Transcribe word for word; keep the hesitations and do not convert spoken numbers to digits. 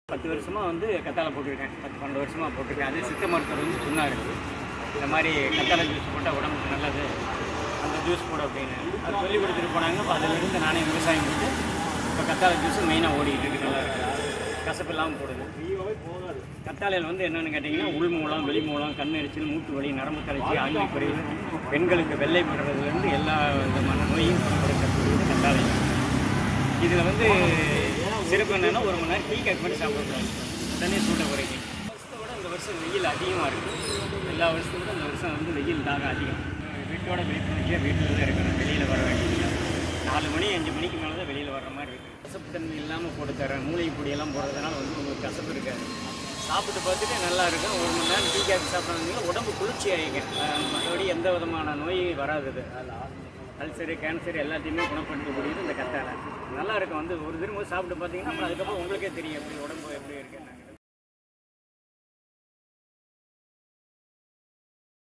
பத்து வருஷமாக வந்து கத்தாழை போட்டுருக்கேன். பத்து பன்னெண்டு வருஷமாக போட்டிருக்கேன். அது சித்த மருத்துவர் வந்து சொன்னார், இந்த மாதிரி கத்தாழை ஜூஸ் போட்டால் உடம்புக்கு நல்லது, அந்த ஜூஸ் போட அப்படின்னு அது சொல்லி கொடுத்துட்டு போனாங்க. இப்போ அதிலிருந்து நானே விவசாயம் போட்டு இப்போ கத்தாழை ஜூஸ் மெயினாக ஓடிக்கிட்டு இருக்கு. நல்லா இருக்குது, கசப்பு இல்லாமல் போடுது. கத்தாழையில் வந்து என்னென்னு கேட்டிங்கன்னா உள் மூலம், வெளி மூலம், கண் எரிச்சல், மூட்டு வலி, நரம்பு தளர்ச்சி, ஆண்மை குறைவு, பெண்களுக்கு வெள்ளை போடுறதுலேருந்து எல்லா விதமான நோயும் குணப்படுத்தக்கூடியது கத்தாழை. இதில் வந்து சிறப்பு என்னென்னா ஒரு மணி நேரம் டீ கட் பண்ணி சாப்பிடக்கூடாது, உடனே சூட்டை குறைக்கும். வருஷத்தோட இந்த வருஷம் வெயில் அதிகமாக இருக்குது. எல்லா வருஷத்தோட இந்த வருஷம் வந்து வெயில் தாகம் அதிகம். வீட்டோட விழிப்புணர்ச்சியாக வீட்டில் தான் இருக்கணும், வெளியில் வர வேண்டியது. நாலு மணி அஞ்சு மணிக்கு மேலே தான் வெளியில் வர்ற மாதிரி இருக்குது. கசப்பு தன்மை இல்லாமல் போட்டு தரேன். மூலிகை பொடியெல்லாம் போடுறதுனால வந்து உங்களுக்கு கசப்பு இருக்காது. சாப்பிட்டு பார்த்துட்டு நல்லா இருக்கும். ஒரு மணி நேரம் டீ காஃபி சாப்பிட்றதுனால உடம்பு குளிர்ச்சி ஆகிக்கும். மற்றபடி எந்த விதமான நோய் வராது. அல்சரு, கேன்சர் எல்லாத்தையுமே குணப்படுத்தக்கூடியது இந்த கத்தாழை. நல்லா இருக்கும். வந்து ஒரு திரும்ப சாப்பிட்டு பார்த்தீங்கன்னா அப்புறம் அதுக்கப்புறம் உங்களுக்கே தெரியும் எப்படி உடம்பு எப்படி இருக்குன்னு.